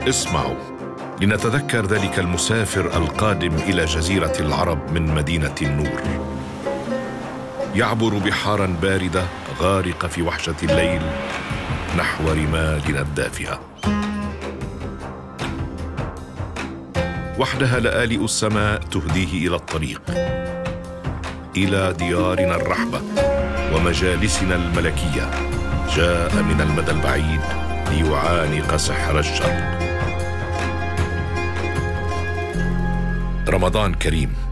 اسمعوا لنتذكر ذلك المسافر القادم إلى جزيرة العرب من مدينة النور، يعبر بحارا باردة غارقة في وحشة الليل نحو رمالنا الدافئة. وحدها لآلئ السماء تهديه إلى الطريق، إلى ديارنا الرحبة ومجالسنا الملكية. جاء من المدى البعيد ليعانق سحر الشرق. رمضان كريم.